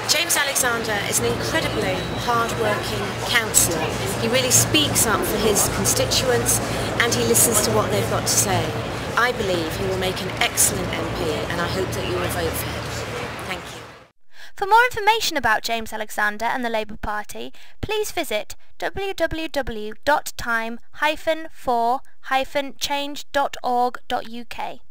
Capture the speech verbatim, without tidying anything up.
James Alexander is an incredibly hard-working councillor. He really speaks up for his constituents and he listens to what they've got to say. I believe he will make an excellent M P and I hope that you will vote for him. Thank you. For more information about James Alexander and the Labour Party, please visit w w w dot time dash for dash change dot org dot u k.